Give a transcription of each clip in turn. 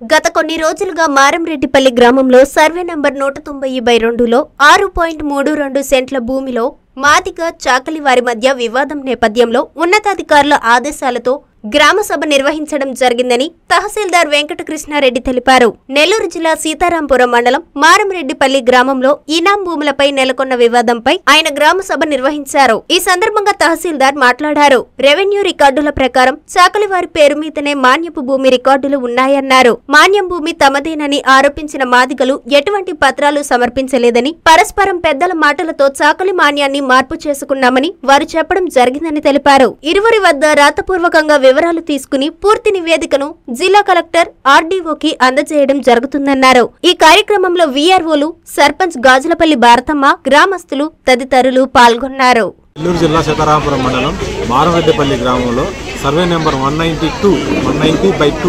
గత కొన్ని రోజులుగా మారంరెడ్డిపల్లి గ్రామంలో సర్వే నంబర్ 190/2లో 6.32 సెంట్ల భూమిలో మాదిగ చాకలి వారి మధ్య వివాదం నేపథ్యంలో ఉన్నతాధికారుల ఆదేశాలతో గ్రామ సభ నిర్వహించడం జరిగిందని తహసీల్దార్ వెంకటకృష్ణారెడ్డి తెలిపారు. నెల్లూరు జిల్లా సీతారాంపురం మండలం మారంరెడ్డిపల్లి గ్రామంలో ఇనాం భూములపై నెలకొన్న వివాదంపై ఆయన గ్రామ సభ నిర్వహించారు. ఈ సందర్భంగా తహసీల్దార్ మాట్లాడారు. రెవెన్యూ రికార్డుల ప్రకారం చాకలి వారి పేరు మీదనే మాన్యపు భూమి రికార్డులు ఉన్నాయన్నారు. మాన్యం భూమి తమదేనని ఆరోపించిన మాదిగలు ఎటువంటి పత్రాలు సమర్పించలేదని, పరస్పరం పెద్దల మాటలతో చాకలి మాన్యాన్ని మార్పు చేసుకున్నామని వారు చెప్పడం జరిగిందని తెలిపారు. ఇరువురి వద్ద రాతపూర్వకంగా వివరాలు తీసుకుని పూర్తి నివేదికను జిల్లా కలెక్టర్ ఆర్డీఓకి అందజేయడం జరుగుతుందన్నారు. ఈ కార్యక్రమంలో వీఆర్ఓలు, సర్పంచ్ గాజులపల్లి భారతమ్మ, గ్రామస్తులు తదితరులు పాల్గొన్నారు. నెల్లూరు జిల్లా సీతారాంపురం మండలం మారంరెడ్డిపల్లి గ్రామంలో సర్వే నెంబర్ 190/2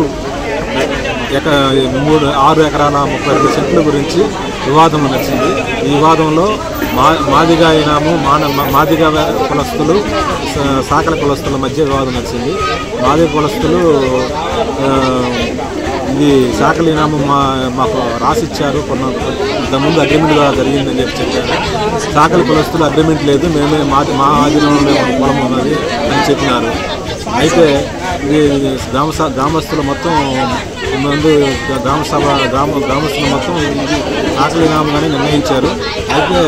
6 ఎకరాల 32 సెంట్ల గురించి వివాదం నడిచింది. ఈ వివాదంలో మాదిగ ఇనాము మాదిగ కులస్తులు సాకల కులస్తుల మధ్య వివాదం నడిచింది. మాదిగ కులస్తులు ఇది సాకలి ఇనాము మాకు రాసిచ్చారు, ఇంతకుముందు అగ్రిమెంట్ జరిగిందని చెప్పారు. సాకలి కులస్తులు అగ్రిమెంట్ లేదు, మేమే మా ఆధీనంలో పొలం ఉన్నది అని చెప్పినారు. అయితే ఇది గ్రామస్తులు మొత్తం ముందు గ్రామస్తులు మొత్తం ఇది సాకలి ఇనాముగానే నిర్ణయించారు. అయితే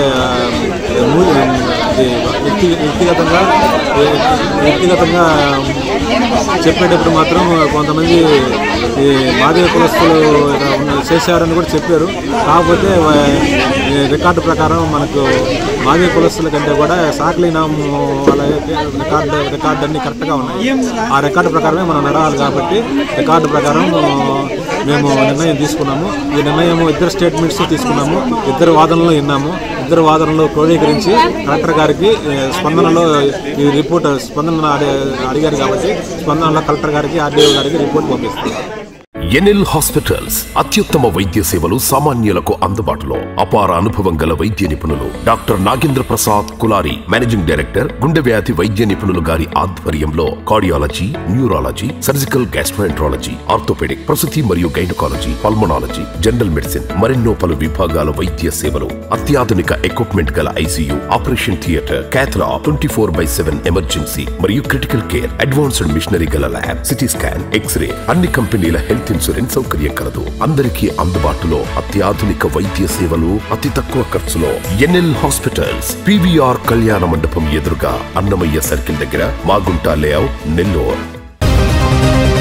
వ్యక్తిగతంగా చెప్పేటప్పుడు మాత్రం కొంతమంది మాదిగ కులస్తులు చేశారని కూడా చెప్పారు. కాకపోతే రికార్డు ప్రకారం మనకు మాదిగ కులస్తుల కంటే కూడా సాకలి ఇనాము వాళ్ళ రికార్డు అన్ని కరెక్ట్గా ఉన్నాయి. ఆ రికార్డు ప్రకారమే మనం నడవాలి. కాబట్టి రికార్డు ప్రకారం మేము నిర్ణయం తీసుకున్నాము. ఈ నిర్ణయం ఇద్దరు స్టేట్మెంట్స్ తీసుకున్నాము, ఇద్దరు వాదనలు విన్నాము. ఇద్దరు వాదనలు క్రోడీకరించి కలెక్టర్ గారికి స్పందనలో ఈ రిపోర్ట్ అడిగారు కాబట్టి స్పందనలో కలెక్టర్ గారికి ఆర్డీఓ గారికి రిపోర్ట్ పంపిస్తాం. ఎన్ఎల్ హాస్పిటల్స్ అత్యుత్తమ వైద్య సేవలు సామాన్యులకు అందుబాటులో. అపార అనుభవం గల వైద్య నిపుణులు doctor Nagendra Prasad Kulari, managing director, గుండె వ్యాధి వైద్య నిపుణులు గారి ఆధ్వర్యంలో cardiology, neurology, surgical gastroenterology, orthopedic, ప్రసూతి మరియు గైనకాలజీ, పల్మనాలజీ, జనరల్ మెడిసిన్ మరెన్నో పలు విభాగాల వైద్య సేవలు. అత్యాధునిక ఎక్విప్మెంట్ గల ICU, operation theatre, cath lab, 24/7 emergency మరియు క్రిటికల్ కేర్, అడ్వాన్స్డ్ మిషనరీ గల ల్యాబ్, సిటీ స్కాన్, ఎక్స్రే, అన్ని కంపెనీల హెల్త్ ఇన్సూరెన్స్ సౌకర్యం కలదు. అందరికీ అందుబాటులో అత్యాధునిక వైద్య సేవలు అతి తక్కువ ఖర్చులో. ఎన్ఎల్ హాస్పిటల్స్, పీవీఆర్ కళ్యాణ మండపం ఎదురుగా, అన్నమయ్య సర్కిల్ దగ్గర, మాగుంట లేఅవుట్, నెల్లూరు.